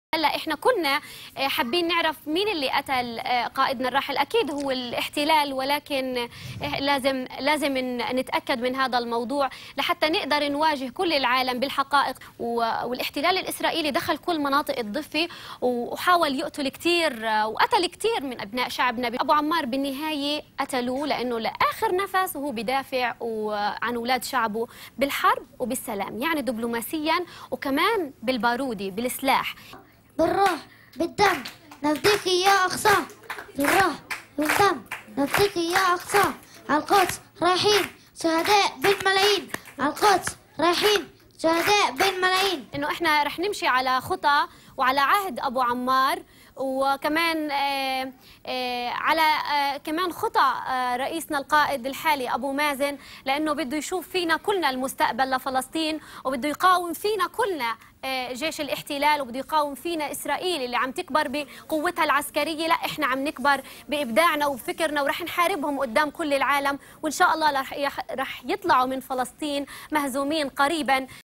هلا احنا كنا حابين نعرف مين اللي قتل قائدنا الراحل. اكيد هو الاحتلال، ولكن لازم نتاكد من هذا الموضوع لحتى نقدر نواجه كل العالم بالحقائق. والاحتلال الاسرائيلي دخل كل مناطق الضفه وحاول يقتل كثير وقتل كثير من ابناء شعبنا. ابو عمار بالنهايه قتلوه لانه لاخر نفس وهو بدافع عن اولاد شعبه بالحرب وبالسلام، يعني دبلوماسيا وكمان بالبارودي بالسلاح. بالروح بالدم نفديك يا أقصى، بالروح بالدم نفديك يا أقصى. على القدس رايحين شهداء بالملايين، على القدس رايحين شهداء بالملايين. إنه إحنا رح نمشي على خطى وعلى عهد أبو عمار، وكمان على كمان خطى رئيسنا القائد الحالي أبو مازن، لأنه بده يشوف فينا كلنا المستقبل لفلسطين، وبده يقاوم فينا كلنا جيش الاحتلال، وبده يقاوم فينا إسرائيل اللي عم تكبر بقوتها العسكرية. لا، إحنا عم نكبر بإبداعنا وفكرنا، ورح نحاربهم قدام كل العالم، وإن شاء الله رح يطلعوا من فلسطين مهزومين قريبا.